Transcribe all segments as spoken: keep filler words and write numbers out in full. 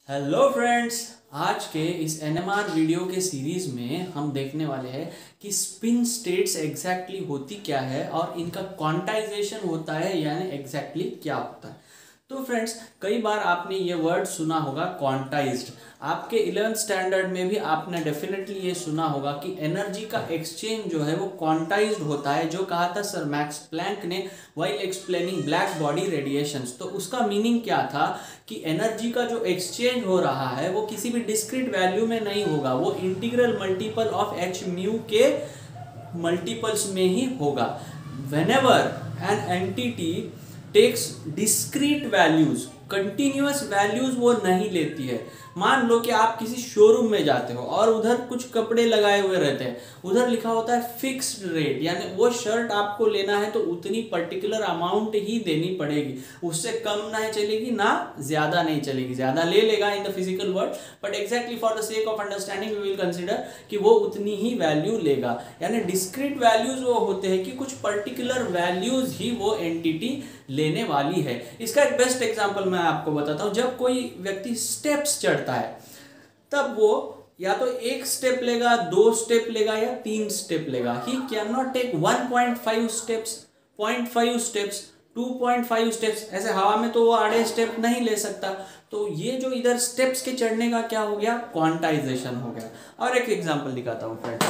Hello friends, आज के इस एनएमआर वीडियो के सीरीज में हम देखने वाले हैं कि स्पिन स्टेट्स एग्जैक्टली होती क्या है और इनका क्वांटाइजेशन होता है यानी एग्जैक्टली क्या होता है। तो फ्रेंड्स, कई बार आपने ये वर्ड सुना होगा क्वांटाइज्ड। आपके इलेवेंथ स्टैंडर्ड में भी आपने डेफिनेटली ये सुना होगा कि एनर्जी का एक्सचेंज जो है वो क्वांटाइज्ड होता है, जो कहा था सर मैक्स प्लैंक ने while explaining black body radiations. तो उसका मीनिंग क्या था कि एनर्जी का जो एक्सचेंज हो रहा है वो किसी भी डिस्क्रीट वैल्यू में नहीं होगा, वो integral multiple of h mu के मल्टीपल्स में ही होगा। Whenever an entity takes discrete values, continuous values वो नहीं लेती है। मान लो कि आप किसी शोरूम में जाते हो और उधर कुछ कपड़े लगाए हुए रहते हैं, उधर लिखा होता है फिक्स्ड रेट, यानी वो शर्ट आपको लेना है तो उतनी पर्टिकुलर अमाउंट ही देनी पड़ेगी, उससे कम नहीं चलेगी ना ज्यादा नहीं चलेगी। ज्यादा ले लेगा in the physical world, but exactly for the sake of understanding we will consider कि वो उतनी ही वैल्यू लेगा। यानी डिस्क्रीट वैल्यूज वो होते हैं कि कुछ पर्टिकुलर वैल्यूज ही वो एंटिटी लेने वाली है। इसका एक बेस्ट एग्जांपल मैं आपको बताता हूं। जब कोई व्यक्ति स्टेप्स चढ़ता है तब वो या तो एक स्टेप लेगा, दो स्टेप लेगा या तीन स्टेप लेगा। He can not take one point five steps, point five steps, two point five steps. ऐसे हवा में तो वो आधे स्टेप नहीं ले सकता। तो ये जो इधर स्टेप्स के चढ़ने का क्या हो गया, क्वांटाइजेशन हो गया। और एक एग्जांपल दिखाता हूं फ्रेंड।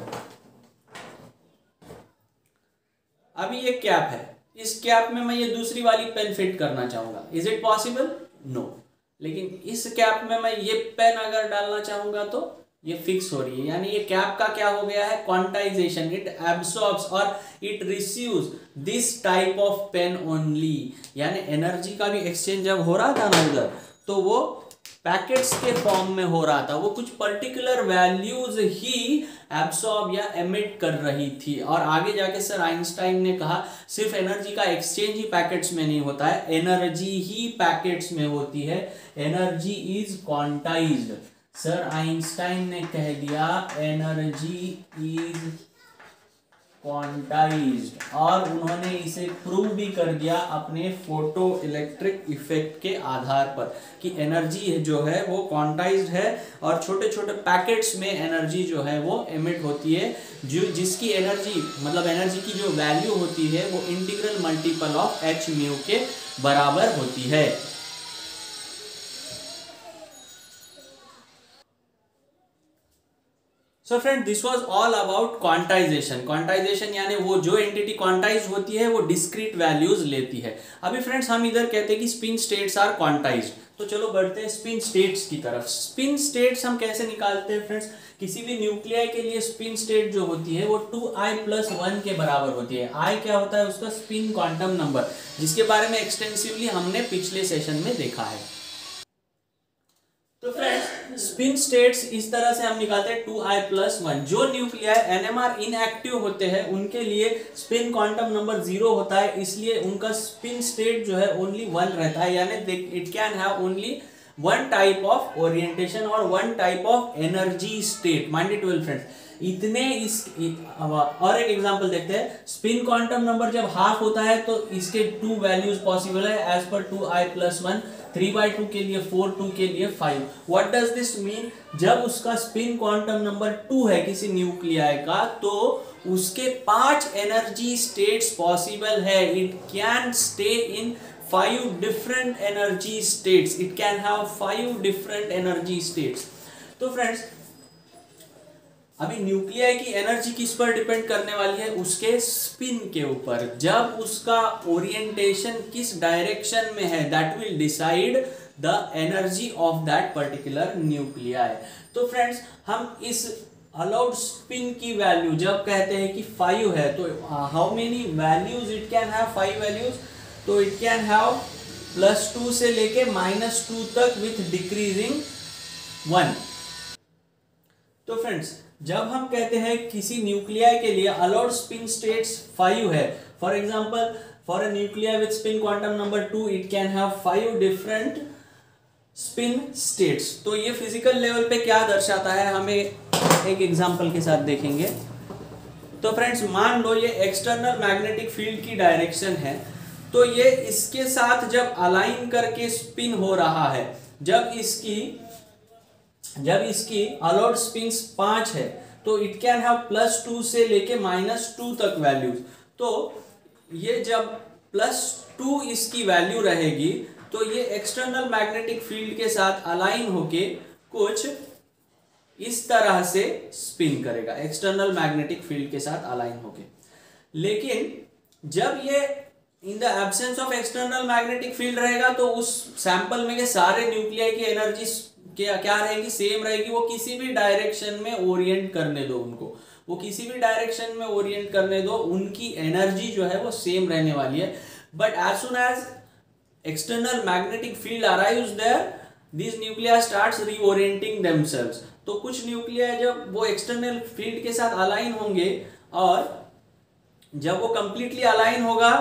अभी ये कैप है, इस कैप में मैं ये दूसरी वाली पेन फिट करना चाहूंगा। Is it possible? नो। लेकिन इस कैप में मैं ये पेन अगर डालना चाहूंगा तो ये फिक्स हो रही है, यानी ये कैप का क्या हो गया है, क्वांटाइजेशन। इट एब्सॉर्ब्स और it receives this type of pen only. यानी एनर्जी का भी एक्सचेंज जब हो रहा था ना उधर, तो वो पैकेट्स के फॉर्म में हो रहा था, वो कुछ पर्टिकुलर वैल्यूज ही एब्सॉर्ब या एमिट कर रही थी। और आगे जाके सर आइंस्टाइन ने कहा सिर्फ एनर्जी का एक्सचेंज ही पैकेट्स में नहीं होता है, एनर्जी ही पैकेट्स में होती है। Energy is quantized. Sir Einstein ने कह दिया एनर्जी इज क्वांटाइज्ड, और उन्होंने इसे प्रूव भी कर दिया अपने फोटो इलेक्ट्रिक इफेक्ट के आधार पर कि एनर्जी जो है वो क्वांटाइज्ड है और छोटे छोटे पैकेट्स में एनर्जी जो है वो एमिट होती है, जो जिसकी एनर्जी मतलब एनर्जी की जो वैल्यू होती है वो integral multiple of h mu के बराबर होती है। So friend, this was all about quantization. Quantization यानी वो जो एंटिटी क्वांटाइज होती है वो डिस्क्रीट वैल्यूज लेती है। अभी फ्रेंड्स हम इधर कहते हैं कि स्पिन स्टेट्स आर क्वांटाइज्ड, तो चलो बढ़ते हैं स्पिन स्टेट्स की तरफ। स्पिन स्टेट्स हम कैसे निकालते हैं फ्रेंड्स? किसी भी न्यूक्लियाई के लिए स्पिन स्टेट जो होती है वो टू आई प्लस वन के बराबर होती है। आई क्या होता है? उसका स्पिन क्वांटम नंबर, जिसके बारे में एक्सटेंसिवली हमने पिछले सेशन में देखा है। तो फ्रेंड्स, स्पिन स्टेट्स इस तरह से हम निकालते हैं टू आई प्लस वन। जो न्यूक्लियाई एनएमआर इनएक्टिव होते हैं उनके लिए स्पिन क्वांटम नंबर जीरो होता है, इसलिए उनका स्पिन स्टेट जो है ओनली वन रहता है। यानी it can have only one type of orientation और one type of energy state. Mind it well friends, इतने इस और एक एग्जांपल देखते हैं। स्पिन क्वांटम नंबर जब हाफ होता है तो इसके टू वैल्यूज पॉसिबल है as per two I plus one, three by two के लिए फोर, टू के लिए five. What does this mean? जब उसका स्पिन क्वांटम नंबर टू है किसी न्यूक्लियाई का, तो उसके पांच एनर्जी स्टेट्स पॉसिबल है। It can stay in five different energy states, it can have five different energy states. तो फ्रेंड्स, अभी न्यूक्लियाई की एनर्जी किस पर डिपेंड करने वाली है? उसके स्पिन के ऊपर। जब उसका ओरिएंटेशन किस डायरेक्शन में है, that will decide the energy of that particular nuclei. तो फ्रेंड्स, हम इस अलाउड स्पिन की वैल्यू जब कहते हैं कि फाइव है, तो how many values it can have? Five values. तो it can have plus two से लेके माइनस टू तक विथ डिक्रीजिंग वन। तो फ्रेंड्स, जब हम कहते हैं किसी न्यूक्लियाई के लिए अलाउड स्पिन स्टेट्स फाइव है, for example for a nuclei with spin quantum number two, it can have five different spin states. तो ये फिजिकल लेवल पे क्या दर्शाता है, हमें एक एग्जांपल के साथ देखेंगे। तो फ्रेंड्स, मान लो ये एक्सटर्नल मैग्नेटिक फील्ड की डायरेक्शन है तो ये इसके साथ जब अलाइन करके स्पिन हो रहा है, जब इसकी जब इसकी अलाउड स्पिन पांच है, तो it can have plus two से लेके माइनस टू तक वैल्यूज। तो ये जब प्लस टू इसकी वैल्यू रहेगी तो ये एक्सटर्नल मैग्नेटिक फील्ड के साथ अलाइन होके कुछ इस तरह से स्पिन करेगा, एक्सटर्नल मैग्नेटिक फील्ड के साथ अलाइन होके। लेकिन जब ये in the absence of external magnetic field रहेगा तो उस सैंपल में के सारे न्यूक्लियाई की एनर्जी क्या क्या रहेगी, सेम रहेगी। वो किसी भी डायरेक्शन में ओरिएंट करने दो उनको, वो किसी भी डायरेक्शन में ओरिएंट करने दो, उनकी एनर्जी जो है वो सेम रहने वाली है। But as soon as external magnetic field arrives there, this nuclei starts reorienting themselves. तो कुछ न्यूक्लिया जब वो एक्सटर्नल फील्ड के साथ अलाइन होंगे और जब वो कंप्लीटली अलाइन होगा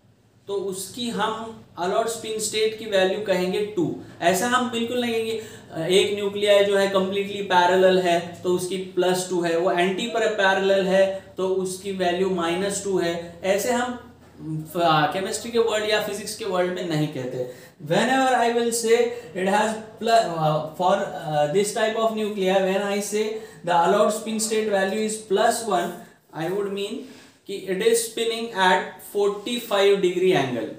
तो उसकी हम अलाउड स्पिन स्टेट की वैल्यू कहेंगे टू। ऐसा हम बिल्कुल नहीं कहेंगे एक न्यूक्लिया जो है कंप्लीटली पैरेलल है तो उसकी प्लस टू है, वो एंटी पर पैरेलल है तो उसकी वैल्यू माइनस टू है। ऐसे हम केमिस्ट्री के वर्ड या फिजिक्स के वर्ड में नहीं कहते। whenever I will say it has plus, uh, for uh, this type of nuclei, when I say the allowed spin state value is plus one, I would mean कि it is spinning at forty-five degree angle।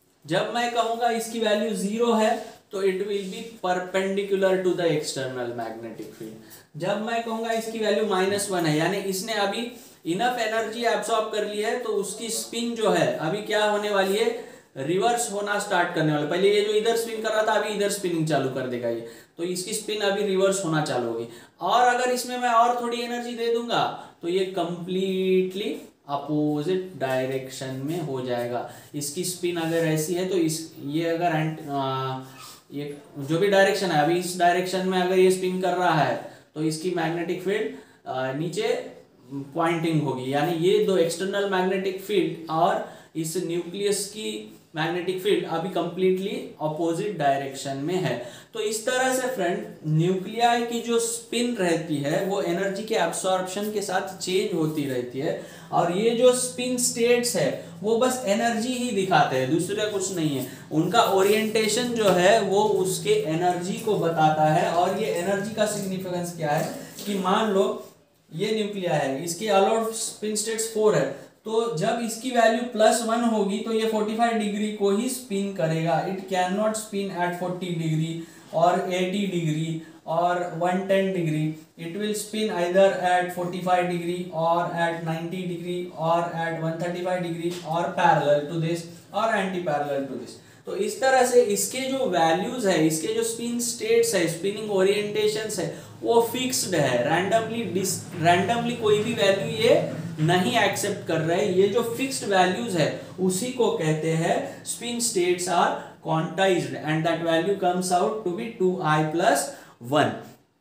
जब मैं कहूँगा इसकी value zero है तो it will be perpendicular to the external magnetic field। जब मैं कहूँगा इसकी वैल्यू माइनस वन है, यानी इसने अभी इनफ एनर्जी एब्सॉर्ब कर ली है, तो उसकी स्पिन जो है अभी क्या होने वाली है, रिवर्स होना स्टार्ट करने वाला। पहले ये जो इधर स्पिन कर रहा था अभी इधर स्पिनिंग चालू कर देगा ये, तो इसकी स्पिन अभी रिवर्स होना चालू होगी। और अगर इसमें मैं और थोड़ी एनर्जी दे दूंगा तो ये कंप्लीटली अपोजिट डायरेक्शन में हो जाएगा। इसकी स्पिन अगर ऐसी है तो इस ये अगर आ, ये जो भी डायरेक्शन है अभी इस डायरेक्शन में अगर ये स्पिन कर रहा है तो इसकी मैग्नेटिक फील्ड नीचे पॉइंटिंग होगी, यानी ये दो एक्सटर्नल मैग्नेटिक फील्ड और इस न्यूक्लियस की मैग्नेटिक फील्ड अभी कंप्लीटली अपोजिट डायरेक्शन में है। तो इस तरह से फ्रेंड न्यूक्लियाई की जो स्पिन रहती है वो एनर्जी के एब्सॉर्प्शन के साथ चेंज होती रहती है, और ये जो स्पिन स्टेट्स है वो बस एनर्जी ही दिखाते हैं, दूसरा कुछ नहीं है। उनका ओरिएंटेशन जो है वो उसके एनर्जी को बताता है। और ये एनर्जी का सिग्निफिकेंस क्या है कि मान लो ये न्यूक्लिया है, इसकी अलाउड स्पिन स्टेट्स फोर है, तो जब इसकी वैल्यू प्लस वन होगी तो ये पैंतालीस डिग्री को ही स्पिन करेगा। It can not spin at चालीस डिग्री और अस्सी डिग्री और एक सौ दस degree. It will spin either at पैंतालीस डिग्री और एट नब्बे डिग्री और एट एक सौ पैंतीस डिग्री और पैरेलल टू दिस और एंटी पैरेलल टू दिस। तो इस तरह से इसके जो वैल्यूज है, इसके जो स्पिन स्टेट्स है, स्पिनिंग ओरिएंटेशंस है, वो फिक्स्ड है। रैंडमली डिस रैंडमली कोई भी वैल्यू ये नहीं एक्सेप्ट कर रहे। ये जो फिक्स्ड वैल्यूज है उसी को कहते हैं spin states are quantized and that value comes out to be two I plus one.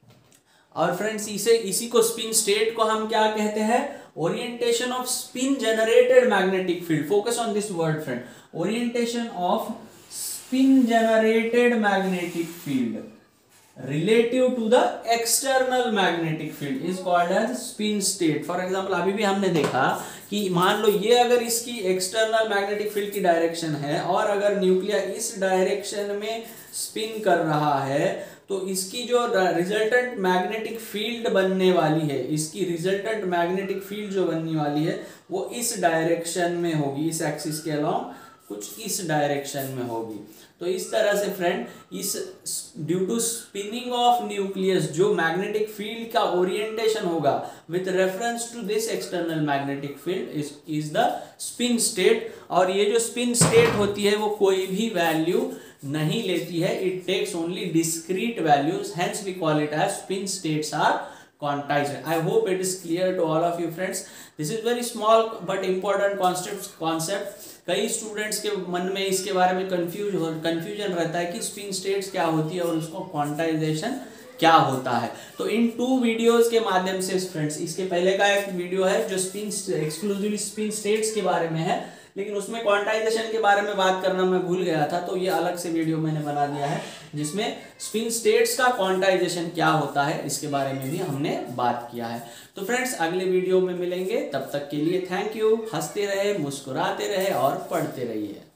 और फ्रेंड्स इसे इसी को स्पिन स्टेट को हम क्या कहते हैं, orientation of spin generated magnetic field. Focus on this word friend, orientation of spin generated magnetic field relative to the external magnetic field is called as spin state। For example अभी भी हमने देखा कि मान लो ये अगर इसकी एक्सटर्नल मैग्नेटिक फील्ड की डायरेक्शन है और अगर न्यूक्लिया इस डायरेक्शन में स्पिन कर रहा है तो इसकी जो रिजल्टेंट मैग्नेटिक फील्ड बनने वाली है, इसकी रिजल्टेंट मैग्नेटिक फील्ड जो बनने वाली है वो इस डायरेक्शन में होगी, इस एक्सिस के अलोंग कुछ इस डायरेक्शन में होगी। तो इस तरह से फ्रेंड इस due to spinning of nucleus जो मैग्नेटिक फील्ड का ओरिएंटेशन होगा with reference to this external magnetic field is is the spin state. और ये जो स्पिन स्टेट होती है वो कोई भी वैल्यू नहीं लेती है, it takes only discrete values, hence we call it as spin states are quantized। I hope it is clear to all of you friends। This is very small but important concept concept कई students के मन में इसके बारे में confuse confusion रहता है कि स्पिन स्टेट्स क्या होती है और उसको क्वांटाइजेशन क्या होता है। तो इन टू वीडियोस के माध्यम से फ्रेंड्स, इसके पहले का एक वीडियो है जो स्पिन एक्सक्लूसिवली स्पिन स्टेट्स के बारे में है, लेकिन उसमें क्वांटाइजेशन के बारे में बात करना मैं भूल गया था, तो ये अलग से वीडियो मैंने बना दिया है जिसमें स्पिन स्टेट्स का क्वांटाइजेशन क्या होता है इसके बारे में भी हमने बात किया है। तो फ्रेंड्स अगले वीडियो में मिलेंगे, तब तक के लिए थैंक यू। हंसते रहे, मुस्कुराते रहे और पढ़ते रहिए।